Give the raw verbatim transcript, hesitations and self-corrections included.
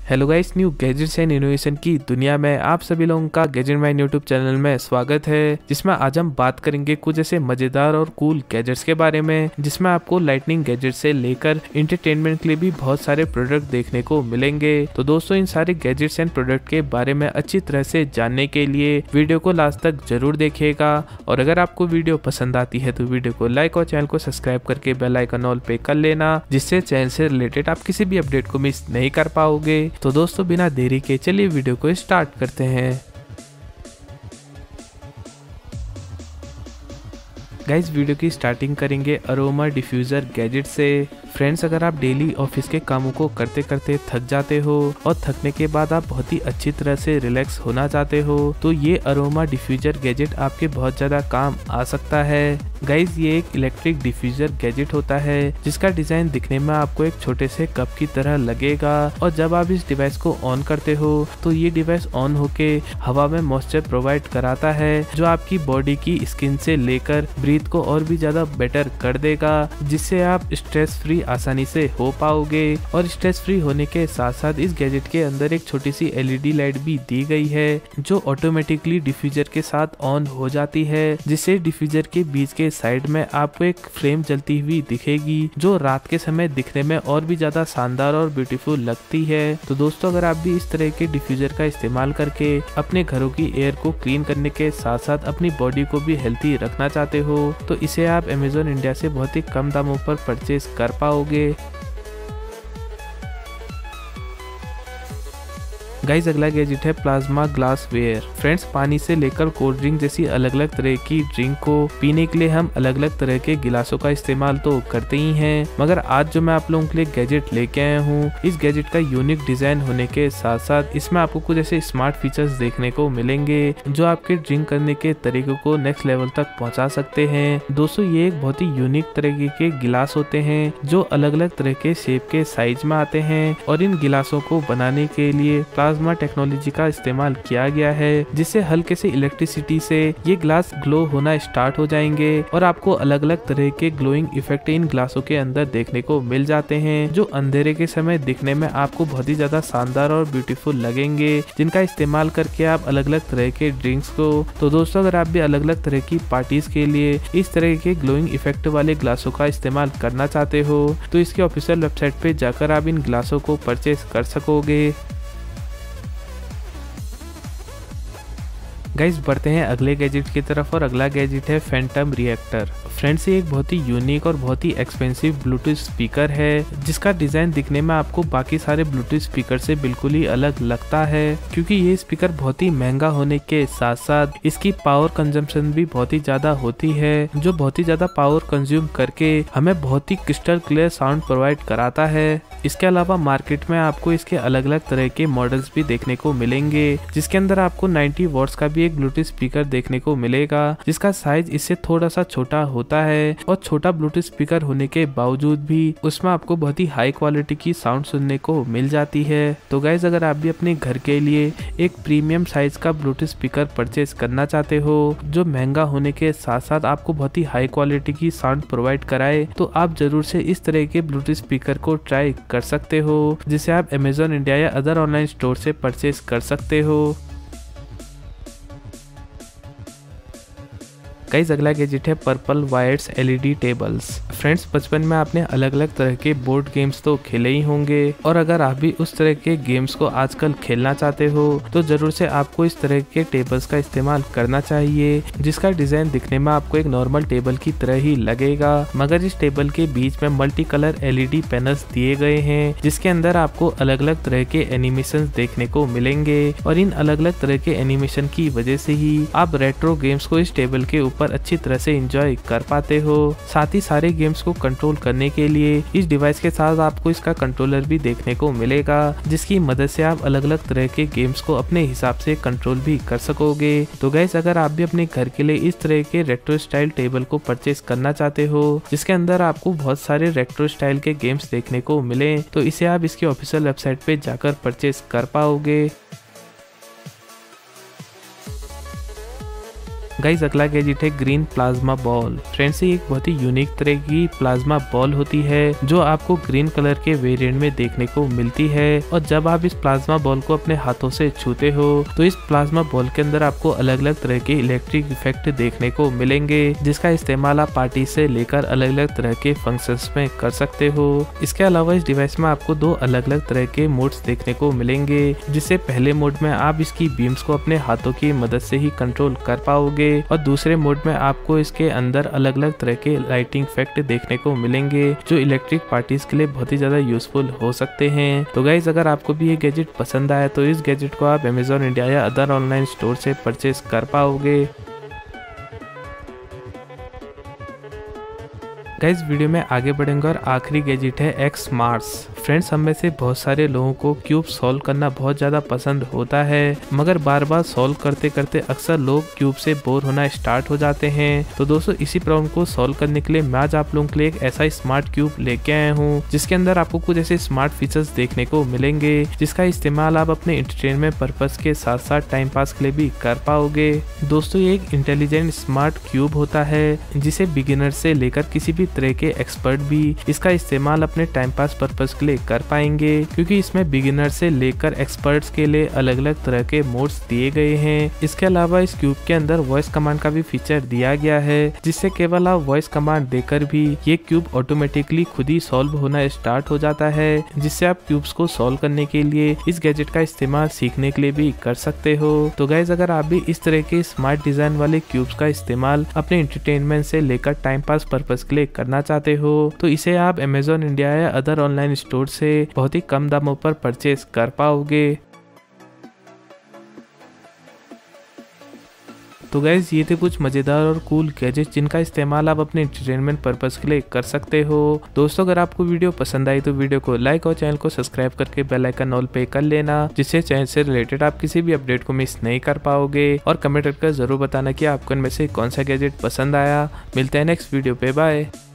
Hello guys, new gadgets and innovation की दुनिया में आप सभी लोगों का गैजेट माइन यूट्यूब चैनल में स्वागत है, जिसमें आज हम बात करेंगे कुछ ऐसे मजेदार और कूल गैजेट्स के बारे में, जिसमें आपको लाइटनिंग गैजेट से लेकर एंटरटेनमेंट के लिए भी बहुत सारे प्रोडक्ट देखने को मिलेंगे। तो दोस्तों, इन सारे गैजेट्स एंड प्रोडक्ट के बारे में अच्छी तरह से जानने के लिए वीडियो को लास्ट तक जरूर देखिएगा। और अगर आपको वीडियो पसंद आती है तो वीडियो को लाइक और चैनल को सब्सक्राइब करके बेल आइकन ऑल पे कर लेना, जिससे चैनल से रिलेटेड आप किसी भी अपडेट को मिस नहीं कर पाओगे। तो दोस्तों, बिना देरी के चलिए वीडियो को स्टार्ट करते हैं। गाइस, वीडियो की स्टार्टिंग करेंगे अरोमा डिफ्यूज़र गैजेट से। फ्रेंड्स, अगर आप डेली ऑफिस के कामों को करते करते थक जाते हो और थकने के बाद आप बहुत ही अच्छी तरह से रिलैक्स होना चाहते हो, तो ये अरोमा डिफ्यूज़र गैजेट आपके बहुत ज़्यादा काम आ सकता है। गाइस, ये एक इलेक्ट्रिक डिफ्यूज़र गैजेट होता है जिसका डिज़ाइन दिखने में आपको एक छोटे से कप की तरह लगेगा, और जब आप इस डिवाइस को ऑन करते हो तो ये डिवाइस ऑन होके हवा में मॉइस्चर प्रोवाइड कराता है, जो आपकी बॉडी की स्किन से लेकर ब्रीथ को और भी ज़्यादा बेटर कर देगा, जिससे आप स्ट्रेस फ्री आसानी से हो पाओगे। और स्ट्रेस फ्री होने के साथ साथ इस गैजेट के अंदर एक छोटी सी एलईडी लाइट भी दी गई है, जो ऑटोमेटिकली डिफ्यूज़र के साथ ऑन हो जाती है, जिससे डिफ्यूज़र के बीच के साइड में आपको एक फ्लेम जलती हुई दिखेगी, जो रात के समय दिखने में और भी ज्यादा शानदार और ब्यूटीफुल लगती है। तो दोस्तों, अगर आप भी इस तरह के डिफ्यूज़र का इस्तेमाल करके अपने घरों की एयर को क्लीन करने के साथ साथ अपनी बॉडी को भी हेल्थी रखना चाहते हो, तो इसे आप अमेज़न इंडिया से बहुत ही कम दामों पर परचेज कर पाओगे। गाइस, अगला गैजेट है प्लाज्मा ग्लास वेयर। फ्रेंड्स, पानी से लेकर कोल्ड ड्रिंक जैसी अलग अलग तरह की ड्रिंक को पीने के लिए हम अलग अलग तरह के गिलासों का इस्तेमाल तो करते ही हैं, मगर आज जो मैं आप लोगों के लिए गैजेट लेके आया हूँ, इस गैजेट का यूनिक डिजाइन होने के साथ साथ इसमें आपको कुछ ऐसे स्मार्ट फीचर्स देखने को मिलेंगे जो आपके ड्रिंक करने के तरीके को नेक्स्ट लेवल तक पहुँचा सकते हैं। दोस्तों, ये एक बहुत ही यूनिक तरीके के गिलास होते हैं जो अलग अलग तरह के शेप के साइज में आते हैं, और इन गिलासों को बनाने के लिए प्लाज्मा टेक्नोलॉजी का इस्तेमाल किया गया है, जिससे हल्के से इलेक्ट्रिसिटी से ये ग्लास ग्लो होना स्टार्ट हो जाएंगे, और आपको अलग अलग तरह के ग्लोइंग इफेक्ट इन ग्लासों के अंदर देखने को मिल जाते हैं, जो अंधेरे के समय दिखने में आपको बहुत ही ज्यादा शानदार और ब्यूटीफुल लगेंगे, जिनका इस्तेमाल करके आप अलग अलग तरह के ड्रिंक्स को। तो दोस्तों, अगर आप भी अलग अलग तरह की पार्टीज के लिए इस तरह के ग्लोइंग इफेक्ट वाले ग्लासों का इस्तेमाल करना चाहते हो, तो इसके ऑफिशियल वेबसाइट पे जाकर आप इन ग्लासों को परचेज कर सकोगे। गाइस, बढ़ते हैं अगले गैजेट की तरफ, और अगला गैजेट है फैंटम रिएक्टर। फ्रेंड्स, ये एक बहुत ही यूनिक और बहुत ही एक्सपेंसिव ब्लूटूथ स्पीकर है, जिसका डिजाइन दिखने में आपको बाकी सारे ब्लूटूथ स्पीकर से बिल्कुल ही अलग लगता है, क्योंकि ये स्पीकर बहुत ही महंगा होने के साथ साथ इसकी पावर कंजम्पशन भी बहुत ही ज्यादा होती है, जो बहुत ही ज्यादा पावर कंज्यूम करके हमें बहुत ही क्रिस्टल क्लियर साउंड प्रोवाइड कराता है। इसके अलावा मार्केट में आपको इसके अलग अलग तरह के मॉडल्स भी देखने को मिलेंगे, जिसके अंदर आपको नब्बे वॉट्स का भी एक ब्लूटूथ स्पीकर देखने को मिलेगा, जिसका साइज इससे थोड़ा सा छोटा होता है, और छोटा ब्लूटूथ स्पीकर होने के बावजूद भी उसमें आपको बहुत ही हाई क्वालिटी की साउंड सुनने को मिल जाती है। तो गाइज, अगर आप भी अपने घर के लिए एक प्रीमियम साइज का ब्लूटूथ स्पीकर परचेज करना चाहते हो, जो महंगा होने के साथ साथ आपको बहुत ही हाई क्वालिटी की साउंड प्रोवाइड कराए, तो आप जरूर से इस तरह के ब्लूटूथ स्पीकर को ट्राई कर सकते हो, जिसे आप अमेज़न इंडिया या अदर ऑनलाइन स्टोर से परचेज कर सकते हो। गाइस, अगला गैजेट है purple wires LED tables. Friends, बचपन में आपने अलग अलग तरह के बोर्ड गेम्स तो खेले ही होंगे, और अगर आप भी उस तरह के गेम्स को आजकल खेलना चाहते हो, तो जरूर से आपको इस तरह के टेबल्स का इस्तेमाल करना चाहिए, जिसका डिजाइन दिखने में आपको एक नॉर्मल टेबल की तरह ही लगेगा, मगर इस टेबल के बीच में मल्टी कलर एलईडी पैनल्स दिए गए हैं, जिसके अंदर आपको अलग अलग तरह के एनिमेशन देखने को मिलेंगे, और इन अलग अलग तरह के एनिमेशन की वजह से ही आप रेट्रो गेम्स को इस टेबल के ऊपर अच्छी तरह से एंजॉय कर पाते हो। साथ ही सारे गेम्स को कंट्रोल करने के लिए इस डिवाइस के साथ आपको इसका कंट्रोलर भी देखने को मिलेगा, जिसकी मदद से आप अलग अलग तरह के गेम्स को अपने हिसाब से कंट्रोल भी कर सकोगे। तो गाइस, अगर आप भी अपने घर के लिए इस तरह के रेट्रो स्टाइल टेबल को परचेज करना चाहते हो, जिसके अंदर आपको बहुत सारे रेट्रो स्टाइल के गेम्स देखने को मिले, तो इसे आप इसकी ऑफिशियल वेबसाइट पे जाकर परचेज कर पाओगे। गाइस अगला गैजेट है ग्रीन प्लाज्मा बॉल। फ्रेंड्स ये एक बहुत ही यूनिक तरह की प्लाज्मा बॉल होती है जो आपको ग्रीन कलर के वेरिएंट में देखने को मिलती है, और जब आप इस प्लाज्मा बॉल को अपने हाथों से छूते हो तो इस प्लाज्मा बॉल के अंदर आपको अलग अलग तरह के इलेक्ट्रिक इफेक्ट देखने को मिलेंगे, जिसका इस्तेमाल आप पार्टी से लेकर अलग अलग तरह के फंक्शंस में कर सकते हो। इसके अलावा इस डिवाइस में आपको दो अलग अलग तरह के मोड्स देखने को मिलेंगे, जिससे पहले मोड में आप इसकी बीम्स को अपने हाथों की मदद से ही कंट्रोल कर पाओगे, और दूसरे मोड में आपको इसके अंदर अलग अलग तरह के लाइटिंग इफेक्ट देखने को मिलेंगे जो इलेक्ट्रिक पार्टीज के लिए बहुत ही ज्यादा यूजफुल हो सकते हैं। तो गाइज अगर आपको भी ये गैजेट पसंद आया तो इस गैजेट को आप अमेजॉन इंडिया या अदर ऑनलाइन स्टोर से परचेज कर पाओगे। गाइस वीडियो में आगे बढ़ेंगे और आखिरी गैजेट है एक्स मार्स। फ्रेंड्स हम में से बहुत सारे लोगों को क्यूब सॉल्व करना बहुत ज़्यादा पसंद होता है, मगर बार बार सॉल्व करते करते अक्सर लोग क्यूब से बोर होना स्टार्ट हो जाते हैं। तो दोस्तों इसी प्रॉब्लम को सॉल्व करने के लिए मैं आज आप लोगों के लिए एक ऐसा स्मार्ट क्यूब लेके आया हूँ जिसके अंदर आपको कुछ ऐसे स्मार्ट फीचर्स देखने को मिलेंगे जिसका इस्तेमाल आप अपने एंटरटेनमेंट पर्पज के साथ साथ टाइम पास के लिए भी कर पाओगे। दोस्तों ये एक इंटेलिजेंट स्मार्ट क्यूब होता है जिसे बिगिनर से लेकर किसी भी तरह के एक्सपर्ट भी इसका इस्तेमाल अपने टाइम पास पर्पज के लिए कर पाएंगे, क्योंकि इसमें बिगिनर से लेकर एक्सपर्ट्स के लिए अलग अलग तरह के मोड्स दिए गए हैं। इसके अलावा इस क्यूब के अंदर वॉइस कमांड का भी फीचर दिया गया है, जिससे केवल आप वॉइस कमांड देकर भी ये क्यूब ऑटोमेटिकली खुद ही सॉल्व होना स्टार्ट हो जाता है, जिससे आप क्यूब्स को सॉल्व करने के लिए इस गैजेट का इस्तेमाल सीखने के लिए भी कर सकते हो। तो गाइज अगर आप भी इस तरह के स्मार्ट डिजाइन वाले क्यूब्स का इस्तेमाल अपने एंटरटेनमेंट से लेकर टाइम पास पर्पज के लिए करना चाहते हो तो इसे आप अमेजॉन इंडिया या अदर ऑनलाइन स्टोर से बहुत ही कम दामों पर परचेज कर पाओगे। तो गाइज ये थे कुछ मजेदार और कूल गैजेट जिनका इस्तेमाल आप अपने एंटरटेनमेंट पर्पज के लिए कर सकते हो। दोस्तों अगर आपको वीडियो पसंद आई तो वीडियो को लाइक और चैनल को सब्सक्राइब करके बेल आइकन ऑल पे कर लेना, जिससे चैनल से रिलेटेड आप किसी भी अपडेट को मिस नहीं कर पाओगे। और कमेंट करके जरूर बताना कि आपको इनमें से कौन सा गैजेट पसंद आया। मिलते हैं नेक्स्ट वीडियो पे, बाय।